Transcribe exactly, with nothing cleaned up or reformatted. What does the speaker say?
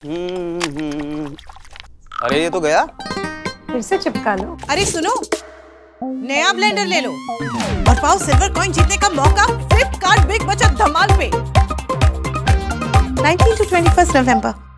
अरे ये तो गया। फिर से चिपका लो। अरे सुनो, नया ब्लेंडर ले लो और पाओ सिल्वर कॉइन जीतने का मौका फ्लिपकार्ट बिग बचत धमाल पे nineteen to twenty first November.